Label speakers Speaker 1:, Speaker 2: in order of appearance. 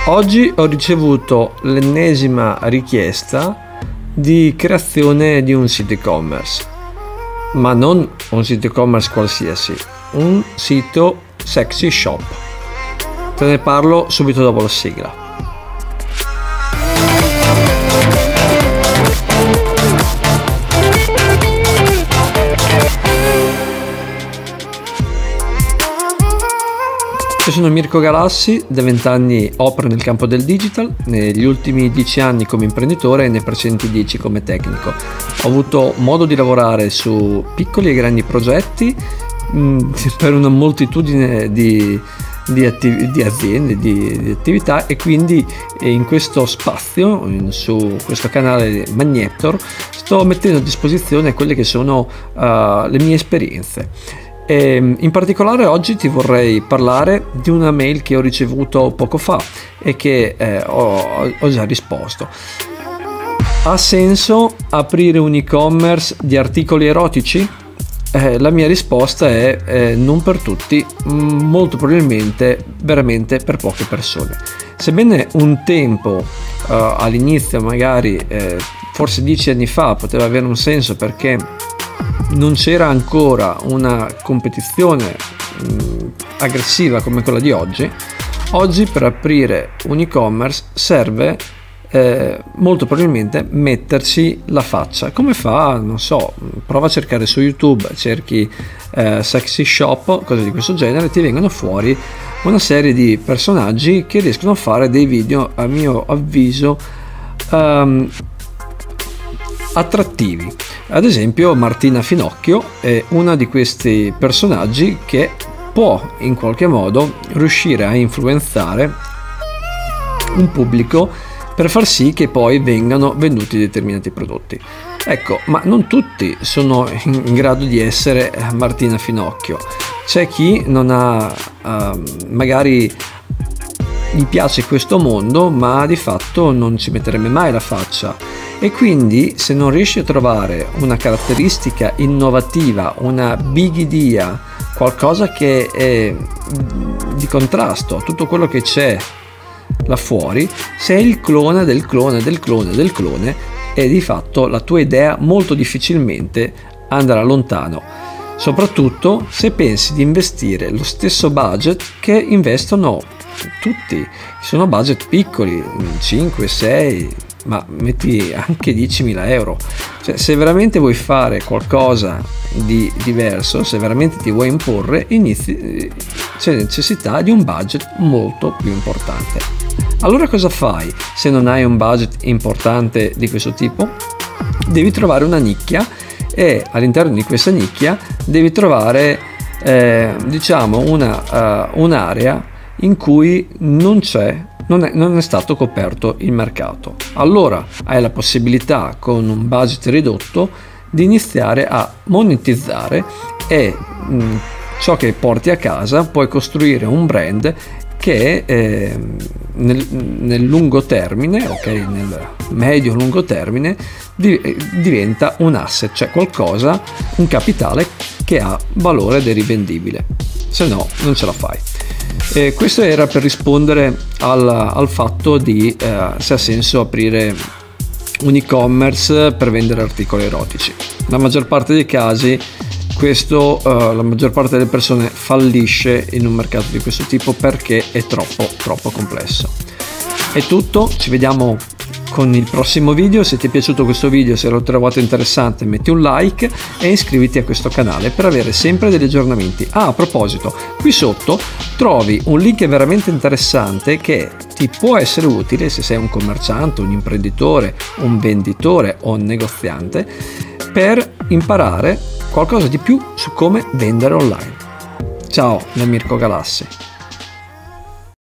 Speaker 1: Oggi ho ricevuto l'ennesima richiesta di creazione di un sito e-commerce, ma non un sito e-commerce qualsiasi, un sito sexy shop. Te ne parlo subito dopo la sigla. Io sono Mirko Galassi, da 20 anni opero nel campo del digital, negli ultimi 10 anni come imprenditore e nei precedenti 10 come tecnico. Ho avuto modo di lavorare su piccoli e grandi progetti per una moltitudine di aziende, di attività, e quindi in questo spazio, su questo canale Magnetor, sto mettendo a disposizione quelle che sono le mie esperienze. E in particolare oggi ti vorrei parlare di una mail che ho ricevuto poco fa e che ho già risposto. Ha senso aprire un e-commerce di articoli erotici? La mia risposta è non per tutti, molto probabilmente veramente per poche persone. Sebbene un tempo, all'inizio magari forse 10 anni fa, poteva avere un senso perché non c'era ancora una competizione aggressiva come quella di oggi. Oggi per aprire un e-commerce serve molto probabilmente metterci la faccia. Come fa? Non so, prova a cercare su YouTube, cerchi sexy shop, cose di questo genere, ti vengono fuori una serie di personaggi che riescono a fare dei video, a mio avviso, attrattivi. Ad esempio Martina Finocchio è una di questi personaggi che può in qualche modo riuscire a influenzare un pubblico per far sì che poi vengano venduti determinati prodotti. Ecco, ma non tutti sono in grado di essere Martina Finocchio. C'è chi non ha magari gli piace questo mondo, ma di fatto non ci metterebbe mai la faccia. E quindi se non riesci a trovare una caratteristica innovativa, una big idea, qualcosa che è di contrasto a tutto quello che c'è là fuori, sei il clone del clone del clone del clone, e di fatto la tua idea molto difficilmente andrà lontano, soprattutto se pensi di investire lo stesso budget che investono tutti. Sono budget piccoli, 5, 6, ma metti anche 10.000 euro. Cioè, se veramente vuoi fare qualcosa di diverso, se veramente ti vuoi imporre, c'è necessità di un budget molto più importante. Allora cosa fai se non hai un budget importante di questo tipo? Devi trovare una nicchia, e all'interno di questa nicchia devi trovare diciamo un'area in cui non è stato coperto il mercato. Allora hai la possibilità, con un budget ridotto, di iniziare a monetizzare, e ciò che porti a casa puoi costruire un brand che nel lungo termine, ok, nel medio lungo termine, diventa un asset, cioè qualcosa, un capitale che ha valore ed è rivendibile, se no non ce la fai. Questo era per rispondere al fatto di se ha senso aprire un e-commerce per vendere articoli erotici. La maggior parte dei casi la maggior parte delle persone fallisce in un mercato di questo tipo perché è troppo complesso. È tutto, ci vediamo con il prossimo video. Se ti è piaciuto questo video, se lo trovate interessante, metti un like e iscriviti a questo canale per avere sempre degli aggiornamenti. A proposito, qui sotto trovi un link veramente interessante che ti può essere utile se sei un commerciante, un imprenditore, un venditore o un negoziante, per imparare qualcosa di più su come vendere online. Ciao da Mirko Galassi.